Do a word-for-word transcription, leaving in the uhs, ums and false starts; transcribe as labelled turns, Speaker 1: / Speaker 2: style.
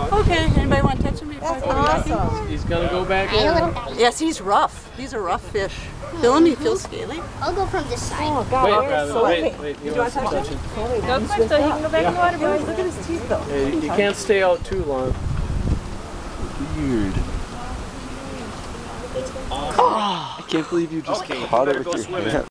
Speaker 1: Okay, anybody want to touch him before
Speaker 2: That's
Speaker 1: I go?
Speaker 2: awesome.
Speaker 3: He's gonna go back
Speaker 4: Hey,
Speaker 3: in.
Speaker 4: little guy.
Speaker 1: Yes, he's rough. These are rough fish. Feeling me feel scaly.
Speaker 4: I'll go from this side.
Speaker 2: Oh God,
Speaker 3: Wait,
Speaker 2: where's
Speaker 3: Rabbit, wait,
Speaker 2: Sophie?
Speaker 3: wait. He
Speaker 2: Do you
Speaker 3: wants
Speaker 2: want
Speaker 3: to
Speaker 2: to touch
Speaker 3: touch
Speaker 2: him?
Speaker 3: him.
Speaker 2: Sophie,
Speaker 5: Go quick so he can go back in the water, boys.
Speaker 2: Look at his teeth though.
Speaker 3: Yeah, you, you can't stay out too long.
Speaker 6: Weird. I can't believe you just
Speaker 3: Okay,
Speaker 6: caught
Speaker 3: you
Speaker 6: it
Speaker 3: better
Speaker 6: with
Speaker 3: go
Speaker 6: your
Speaker 3: swimming.
Speaker 6: hand.